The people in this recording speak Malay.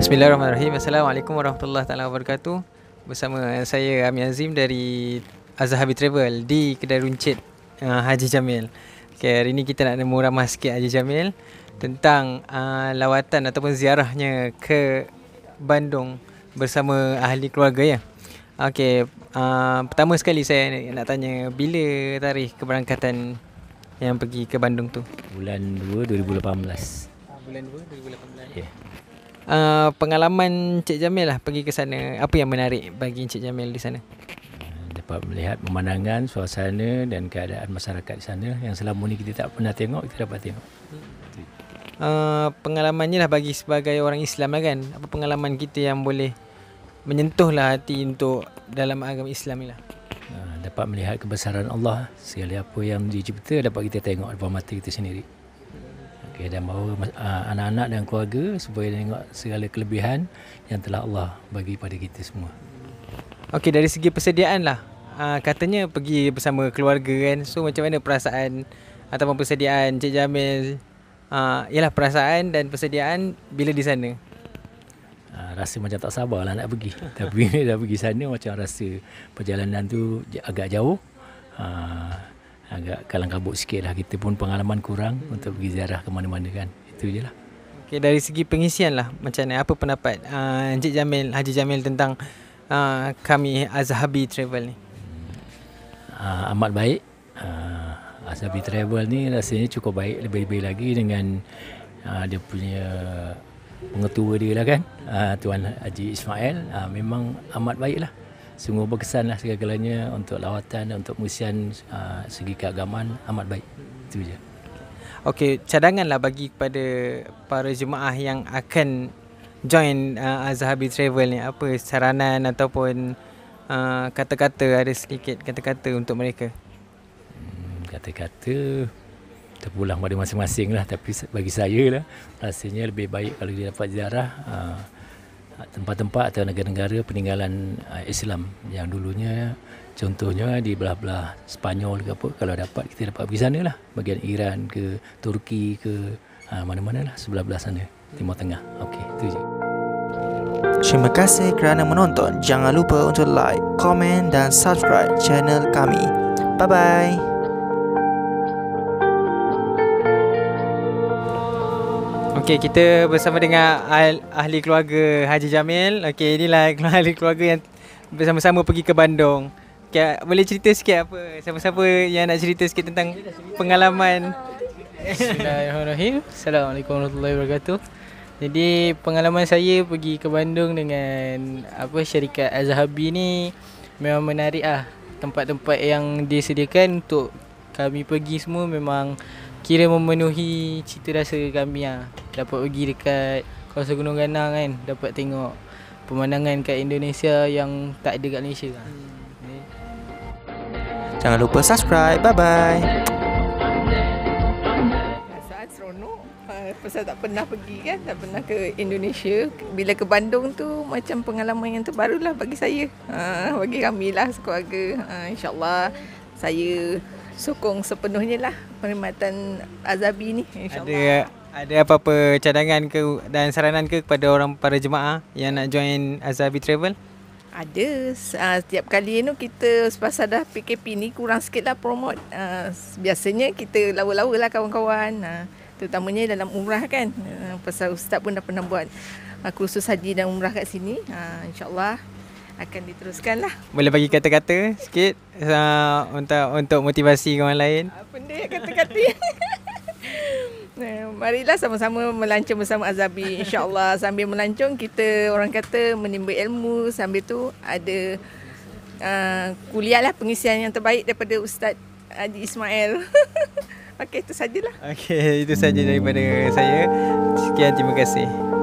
Bismillahirrahmanirrahim. Assalamualaikum warahmatullahi taala wabarakatuh. Bersama saya Ami Azim dari Azhabi Travel di Kedai Runcit Haji Jamil. Okay, hari ni kita nak meramah sikit Haji Jamil tentang lawatan ataupun ziarahnya ke Bandung bersama ahli keluarga ya. Okey, pertama sekali saya nak tanya, bila tarikh keberangkatan yang pergi ke Bandung tu? Bulan 2 2018. Bulan 2 2018. Yeah. Pengalaman Encik Jamil lah pergi ke sana, apa yang menarik bagi Encik Jamil di sana? Dapat melihat pemandangan, suasana dan keadaan masyarakat di sana yang selama ni kita tak pernah tengok, kita dapat tengok. Pengalamannya lah bagi sebagai orang Islam lah kan, apa pengalaman kita yang boleh menyentuh lah hati untuk dalam agama Islam ni lah? Dapat melihat kebesaran Allah, segala apa yang dicipta dapat kita tengok depan mata kita sendiri. Okay, dan bawa anak-anak dan keluarga supaya tengok segala kelebihan yang telah Allah bagi pada kita semua. Okey, dari segi persediaan lah, katanya pergi bersama keluarga kan, so macam mana perasaan ataupun persediaan Encik Jamil, ialah perasaan dan persediaan bila di sana? Rasa macam tak sabarlah nak pergi. Tapi dah pergi sana macam rasa perjalanan tu agak jauh, agak kalang kabut sikit lah. Kita pun pengalaman kurang untuk pergi ziarah ke mana-mana kan. Itu je lah. Okay, dari segi pengisian lah, macam mana, apa pendapat Encik Jamil, Haji Jamil tentang kami Azhabi Travel ni? Amat baik. Azhabi Travel ni rasanya cukup baik, lebih-lebih lagi dengan dia punya pengetua dia lah kan, Tuan Haji Ismail. Memang amat baik lah. Sungguh berkesan lah segala-galanya untuk lawatan dan untuk pengisian segi keagamaan amat baik. Itu je. Okey, cadangan lah bagi kepada para jemaah yang akan join Azhabi Travel ni, apa saranan ataupun kata-kata, ada sedikit kata-kata untuk mereka? Kata-kata terpulang pada masing-masing lah. Tapi bagi saya lah, rasanya lebih baik kalau dia dapat ziarah tempat-tempat atau negara-negara peninggalan Islam yang dulunya, contohnya di belah-belah Sepanyol ke apa. Kalau dapat, kita dapat pergi sana lah, bahagian Iran ke Turki ke mana-mana lah sebelah-belah sana, Timur Tengah. Okey, itu je. Terima kasih kerana menonton. Jangan lupa untuk like, komen dan subscribe channel kami. Bye-bye. Okey, kita bersama dengan ahli keluarga Haji Jamil. Okey, inilah ahli keluarga yang bersama-sama pergi ke Bandung. Okay, boleh cerita sikit apa, siapa-siapa yang nak cerita sikit tentang pengalaman? Bismillahirrahmanirrahim. Assalamualaikum warahmatullahi wabarakatuh. Jadi pengalaman saya pergi ke Bandung dengan syarikat Azhabi ni memang menarik lah. Tempat-tempat yang disediakan untuk kami pergi semua memang kira memenuhi cita rasa kami lah. Dapat pergi dekat kawasan Gunung Ganang kan, dapat tengok pemandangan kat Indonesia yang tak ada kat Malaysia lah. Jangan lupa subscribe. Bye-bye. Perasaan seronok. Pasal tak pernah pergi kan, tak pernah ke Indonesia. Bila ke Bandung tu macam pengalaman yang terbaru lah bagi saya. Bagi kami lah sekeluarga. InsyaAllah saya sokong sepenuhnya lah perkhidmatan Azhabi ni, insyaAllah. Ada apa-apa cadangan ke dan saranan ke kepada orang, para jemaah yang nak join Azhabi Travel? Ada. Setiap kali tu kita sepasal dah PKP ni kurang sikit lah promote. Biasanya kita lawa-lawa lah kawan-kawan. Terutamanya dalam umrah kan. Pasal Ustaz pun dah pernah buat kursus haji dan umrah kat sini. InsyaAllah akan diteruskan lah. Boleh bagi kata-kata sikit untuk motivasi kawan lain? Apa dia kata-kata? Marilah sama-sama melancong bersama Azhabi. InsyaAllah sambil melancong kita, orang kata, menimba ilmu. Sambil tu ada kuliah lah, pengisian yang terbaik daripada Ustaz Haji Ismail. Okey, itu sajalah. Okey, itu saja daripada saya. Sekian, terima kasih.